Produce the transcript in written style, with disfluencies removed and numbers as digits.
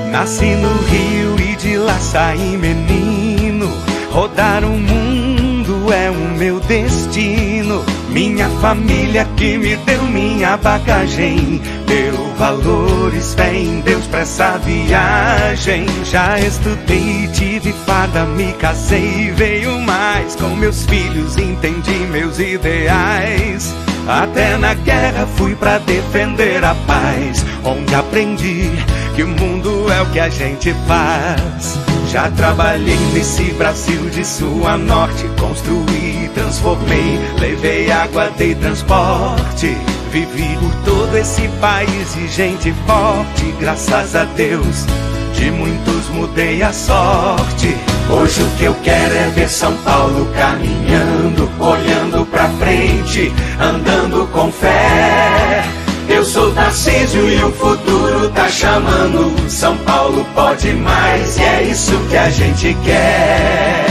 Nasci no Rio e de lá saí menino. Rodar o mundo é o meu destino. Minha família que me deu minha bagagem, deu valores, fé em Deus pra essa viagem. Já estudei, tive farda, me casei, veio mais. Com meus filhos entendi meus ideais. Até na guerra fui pra defender a paz, onde aprendi que o mundo é o que a gente faz. Já trabalhei nesse Brasil de sul a norte, construí, transformei, levei água, dei transporte. Vivi por todo esse país de gente forte, graças a Deus, de muitos mudei a sorte. Hoje o que eu quero é ver São Paulo caminhando, olhando pra frente, andando com fé. Eu sou Tarcísio e o futuro tá chamando. São Paulo pode mais e é isso que a gente quer.